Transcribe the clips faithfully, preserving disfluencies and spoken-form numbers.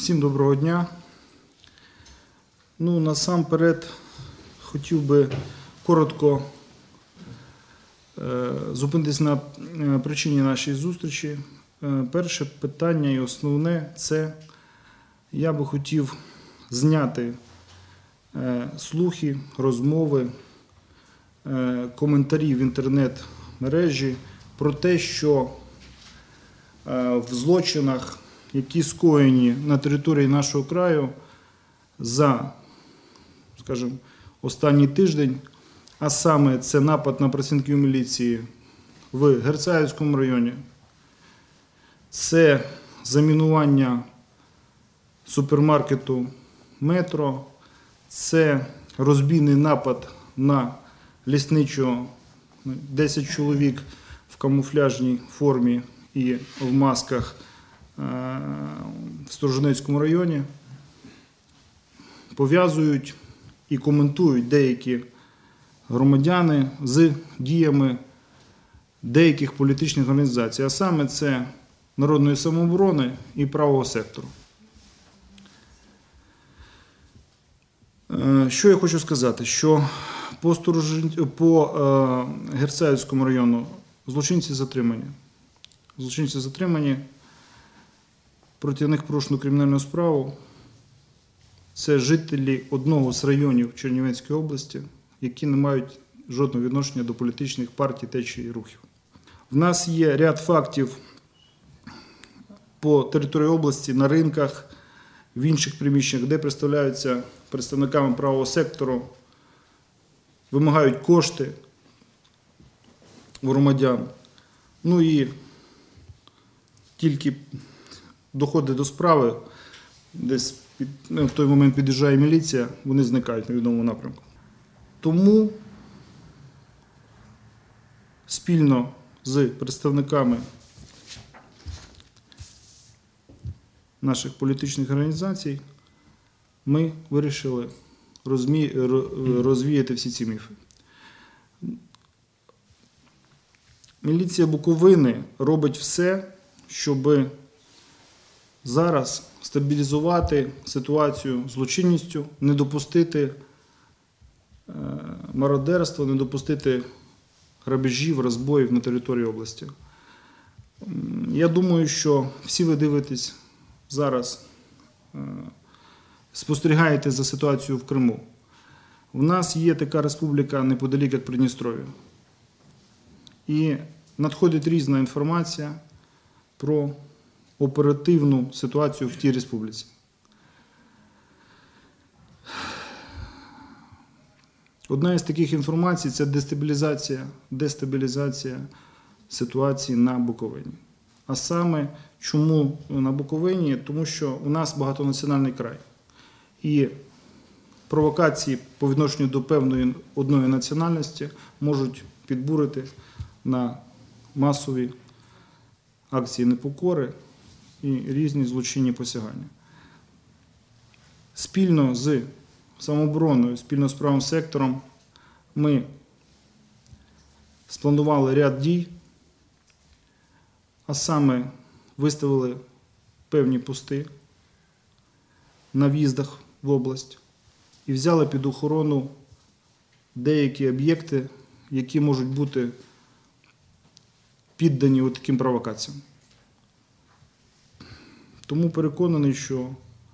Всім доброго дня. Ну, насамперед хотів би коротко е, зупинитись на причині нашої зустрічі. Е, перше питання і основне – це я би хотів зняти е, слухи, розмови, е, коментарі в інтернет-мережі про те, що е, в злочинах, які скоєні на території нашого краю за, скажімо, останній тиждень, а саме це напад на працівників міліції в Герцаївському районі, це замінування супермаркету «Метро», це розбійний напад на лісничого, десять чоловік в камуфляжній формі і в масках в Сторожинецькому районі, пов'язують і коментують деякі громадяни з діями деяких політичних організацій, а саме це Народної самооборони і правого сектору. Що я хочу сказати? Що по, Сторожин... по е, Герцаївському району злочинці затримані. Злочинці затримані. Проти них порушено кримінальну справу. Це жителі одного з районів Чернівецької області, які не мають жодного відношення до політичних партій, течій і рухів. В нас є ряд фактів по території області, на ринках, в інших приміщеннях, де представляються представниками правого сектору, вимагають кошти у громадян. Ну і тільки доходить до справи, десь під, ну, в той момент під'їжджає міліція, вони зникають на відомому напрямку. Тому спільно з представниками наших політичних організацій ми вирішили розмі... розвіяти всі ці міфи. Міліція Буковини робить все, щоб зараз стабілізувати ситуацію з злочинністю, не допустити мародерства, не допустити грабежів, розбоїв на території області. Я думаю, що всі ви дивитесь зараз, спостерігаєте за ситуацією в Криму. У нас є така республіка неподалік, як Придністров'я. І надходить різна інформація про оперативну ситуацію в тій республіці. Одна із таких інформацій – це дестабілізація, дестабілізація ситуації на Буковині. А саме, чому на Буковині? Тому що у нас багатонаціональний край. І провокації по відношенню до певної одної національності можуть підбурити на масові акції непокори і різні злочинні посягання. Спільно з самообороною, спільно з правим сектором ми спланували ряд дій, а саме виставили певні пости на в'їздах в область і взяли під охорону деякі об'єкти, які можуть бути піддані таким провокаціям. Тому переконаний, що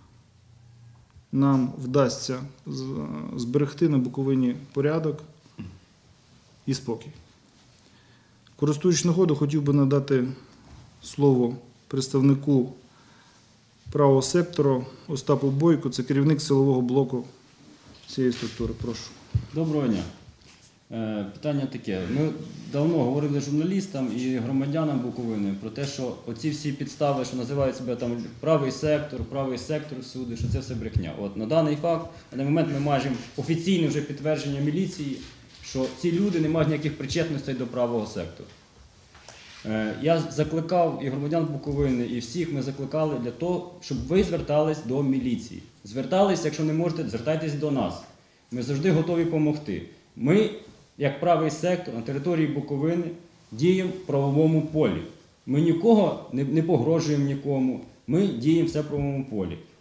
нам вдасться зберегти на Буковині порядок і спокій. Користуючись нагодою, хотів би надати слово представнику правого сектору Остапу Бойку, це керівник силового блоку цієї структури. Прошу. Доброго дня. Питання таке. Ми давно говорили журналістам і громадянам Буковини про те, що оці всі підстави, що називають себе там правий сектор, правий сектор всюди, що це все брехня. От на даний факт, на даний момент ми маємо офіційне вже підтвердження міліції, що ці люди не мають ніяких причетностей до правого сектору. Я закликав і громадян Буковини, і всіх ми закликали для того, щоб ви звертались до міліції. Звертались, якщо не можете, звертайтесь до нас. Ми завжди готові допомогти. Ми, як правий сектор на території Буковини, діємо в правовому полі. Ми нікого не, не погрожуємо нікому, ми діємо все в правовому полі.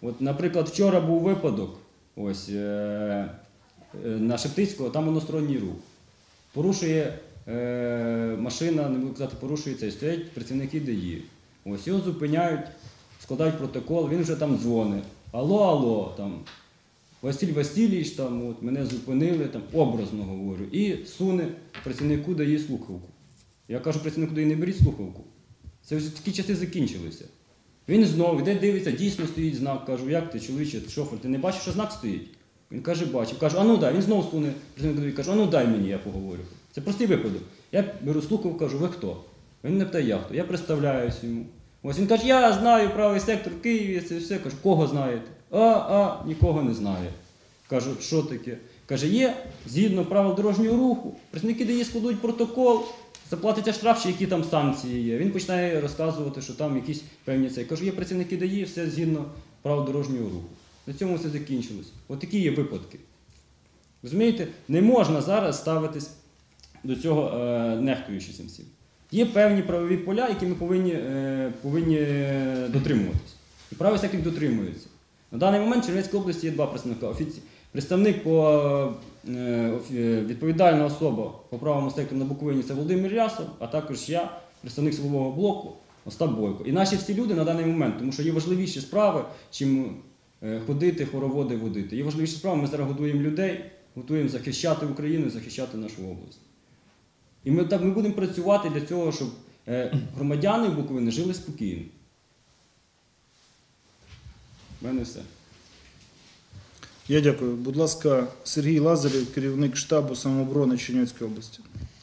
От, наприклад, вчора був випадок ось, е, е, на Шептицького, там односторонній рух. Порушує е, машина, не буду казати, порушується, і стоять працівники ДАІ. Ось його зупиняють, складають протокол, він вже там дзвонить. Алло, алло, там, Василь Васильович, там, от, мене зупинили, там, образно говорю, і суне працівнику ДАІ слухавку. Я кажу, працівнику ДАІ, не беріть слухавку. Це вже такі часи закінчилися. Він знову йде, дивиться, дійсно стоїть знак. Кажу, як ти, чоловіче, шофер, ти не бачиш, що знак стоїть? Він каже, бачив. Кажу, а ну дай, він знову суне працівнику ДАІ, кажу, а ну дай мені, я поговорю. Це простий випадок. Я беру слухавку, кажу, ви хто? Він не питає, я хто. Я представляюсь йому. Ось він каже, я знаю правий сектор в Києві, це все. Кажу, кого знаєте? А, а, нікого не знає. Кажу, що таке? Каже, є, згідно правил дорожнього руху, працівники ДАІ складуть протокол, заплатиться штраф, чи які там санкції є. Він починає розказувати, що там якісь певні це. Кажу, є працівники ДАІ, все згідно правил дорожнього руху. На цьому все закінчилось. От такі є випадки. Розумієте, не можна зараз ставитись до цього е, нехтуючи цим всім. Є певні правові поля, які ми повинні, е, повинні дотримуватись. І правий сектор дотримується. На даний момент в Чернівецькій області є два представника. Офіці... Представник по е, відповідальна особа по правому сектору на Буковині – це Володимир Рясов, а також я, представник силового блоку Остап Бойко. І наші всі люди на даний момент, тому що є важливіші справи, чим е, ходити, хороводи водити. Є важливіші справи, ми зараз годуємо людей, готуємо захищати Україну і захищати нашу область. І ми, так, ми будемо працювати для цього, щоб е, громадяни Буковини жили спокійно. У мене все. Я дякую. Будь ласка, Сергій Лазарєв, керівник штабу самооборони Чернівецької області.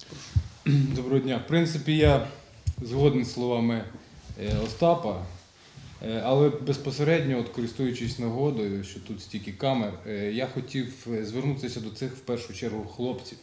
Доброго дня. В принципі, я згоден з словами Остапа, але безпосередньо, от, користуючись нагодою, що тут стільки камер, я хотів звернутися до цих, в першу чергу, хлопців,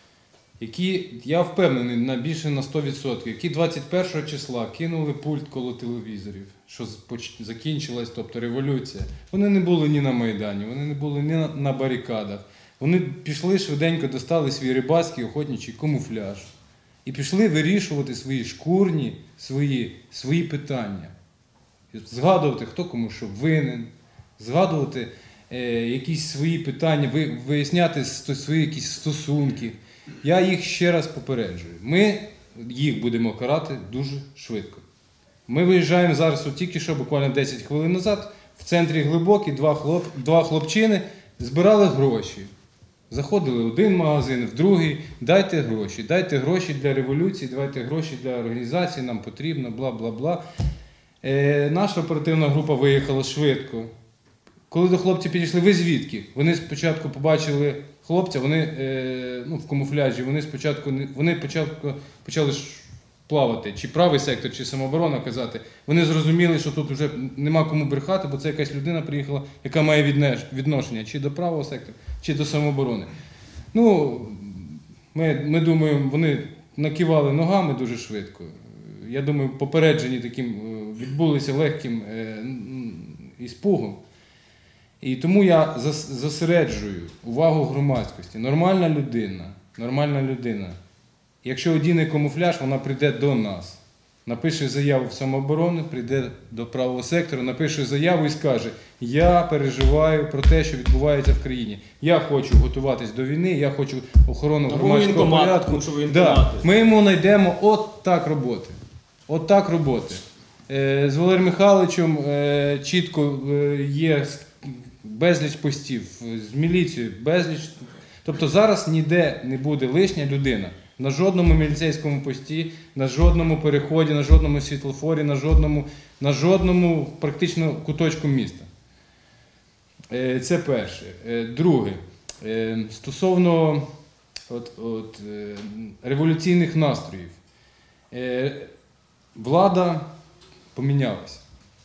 які, я впевнений, на більше на сто відсотків, які двадцять першого числа кинули пульт коло телевізорів, що закінчилась, тобто революція. Вони не були ні на Майдані, вони не були ні на, на барикадах. Вони пішли швиденько, достали свій рибацький охотничий камуфляж і пішли вирішувати свої шкурні, свої, свої питання. Згадувати, хто кому що винен, згадувати е, якісь свої питання, ви, виясняти свої якісь стосунки. Я їх ще раз попереджую. Ми їх будемо карати дуже швидко. Ми виїжджаємо зараз, от тільки що, буквально десять хвилин назад, в центрі Глибокий, два, хлоп, два хлопчини збирали гроші. Заходили в один магазин, в другий, дайте гроші, дайте гроші для революції, дайте гроші для організації, нам потрібно, бла-бла-бла. Е, наша оперативна група виїхала швидко. Коли до хлопців підійшли, ви звідки? Вони спочатку побачили хлопця, вони е, ну, в камуфляжі, вони спочатку вони початку, почали плавати, чи правий сектор, чи самооборона казати. Вони зрозуміли, що тут вже нема кому брехати, бо це якась людина приїхала, яка має відношення чи до правого сектору, чи до самооборони. Ну, ми, ми думаємо, вони накивали ногами дуже швидко. Я думаю, попереджені таким відбулися легким е, іспугом. І тому я зосереджую увагу громадськості. Нормальна людина, нормальна людина, якщо одіне камуфляж, вона прийде до нас. Напише заяву в самооборону, прийде до правого сектору, напише заяву і скаже, я переживаю про те, що відбувається в країні. Я хочу готуватись до війни, я хочу охорону громадського порядку. Да. Ми йому знайдемо от так роботи. От так роботи. З Валерієм Михайловичем чітко є безліч постів, з міліцією безліч. Тобто зараз ніде не буде лишня людина. На жодному міліцейському пості, на жодному переході, на жодному світлофорі, на жодному, на жодному практично куточку міста. Це перше. Друге. Стосовно от, от, революційних настроїв. Влада помінялася.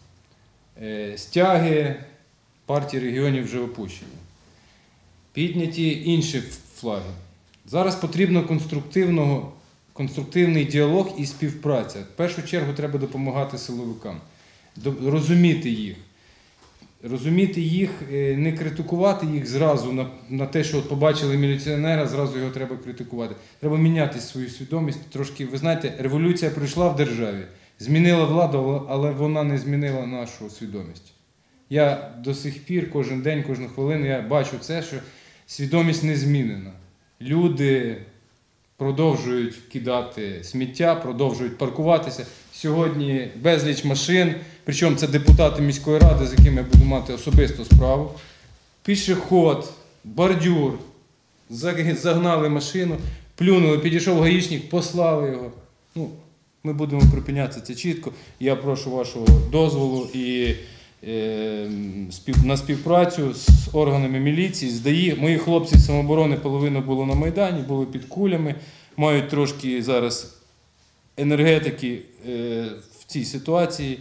Стяги партії регіонів вже опущені. Підняті інші флаги. Зараз потрібно конструктивний діалог і співпраця. В першу чергу треба допомагати силовикам, розуміти їх. Розуміти їх, не критикувати їх зразу на, на те, що от побачили міліціонера, зразу його треба критикувати. Треба міняти свою свідомість. Трошки, ви знаєте, революція прийшла в державі, змінила владу, але вона не змінила нашу свідомість. Я до сих пір, кожен день, кожну хвилину я бачу це, що свідомість не змінена. Люди продовжують кидати сміття, продовжують паркуватися. Сьогодні безліч машин, причому це депутати міської ради, з якими я буду мати особисту справу. Пішохід, бордюр, загнали машину, плюнули, підійшов гаїчник, послали його. Ну, ми будемо припинятися це чітко. Я прошу вашого дозволу і е, спів, на співпрацю з органами міліції, з ДАІ. Мої хлопці з самооборони половина було на Майдані, були під кулями, мають трошки зараз енергетики е, в цій ситуації.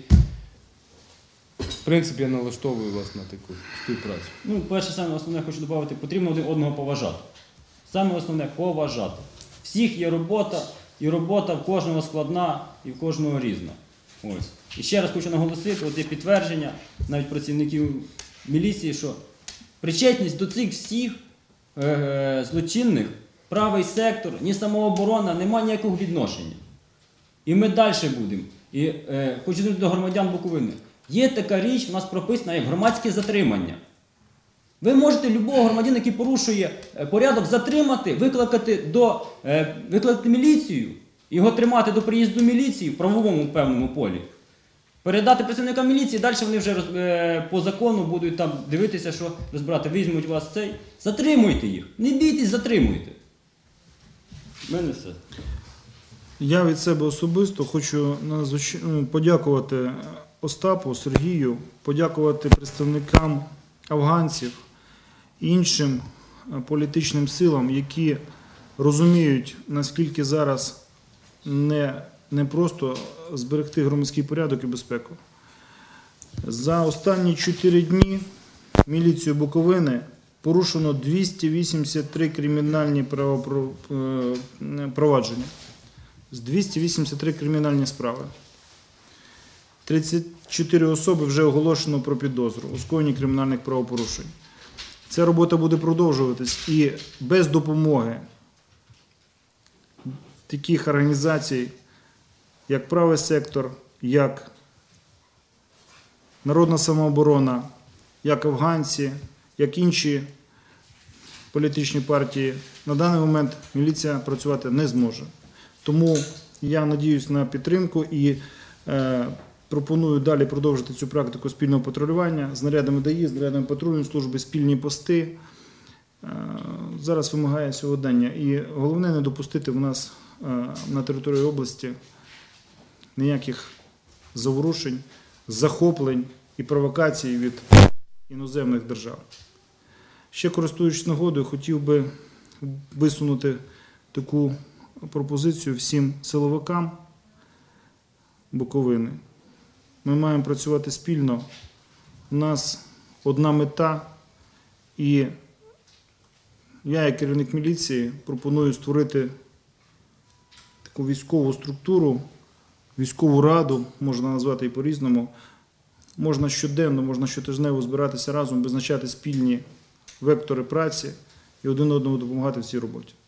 В принципі, я налаштовую вас на таку співпрацю. Ну, перше, саме основне хочу додати, потрібно один одного поважати. Саме основне поважати. Всіх є робота, і робота в кожного складна і в кожного різна. Ось. І ще раз хочу наголосити, от є підтвердження навіть працівників міліції, що причетність до цих всіх е- злочинних, правий сектор, ні самооборона, немає ніякого відношення. І ми далі будемо. І е, хочу звернути до громадян Буковини. Є така річ, у нас прописана як громадське затримання. Ви можете любого громадянина, який порушує порядок, затримати, викликати, до, е, викликати міліцію, його тримати до приїзду міліції в правовому певному полі. Передати працівникам міліції, далі вони вже роз, е, по закону будуть там дивитися, що розбирати, візьмуть вас цей. Затримуйте їх. Не бійтесь, затримуйте. У мене все. Я від себе особисто хочу надзвич- ну, подякувати Остапу, Сергію, подякувати представникам афганців і іншим політичним силам, які розуміють, наскільки зараз не, не просто зберегти громадський порядок і безпеку. За останні чотири дні міліцією Буковини порушено двісті вісімдесят три кримінальні провадження. З двісті вісімдесят три кримінальні справи. тридцять чотири особи вже оголошено про підозру у скоєнні кримінальних правопорушень. Ця робота буде продовжуватись і без допомоги таких організацій, як правий сектор, як Народна самооборона, як афганці, як інші політичні партії, на даний момент міліція працювати не зможе. Тому я надіюсь на підтримку і е, пропоную далі продовжити цю практику спільного патрулювання з нарядами ДАІ, з нарядами патрульної служби, спільні пости. Е, зараз вимагає сьогодення. І головне не допустити в нас е, на території області ніяких заворушень, захоплень і провокацій від іноземних держав. Ще користуючись нагодою, хотів би висунути таку пропозицію всім силовикам Буковини. Ми маємо працювати спільно. У нас одна мета, і я, як керівник міліції, пропоную створити таку військову структуру, військову раду, можна назвати і по-різному. Можна щоденно, можна щотижнево збиратися разом, визначати спільні вектори праці і один одному допомагати в цій роботі.